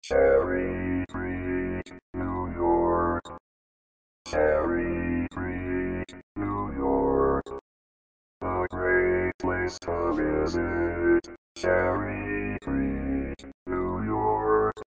Cherry Creek, New York. Cherry Creek, New York. A great place to visit.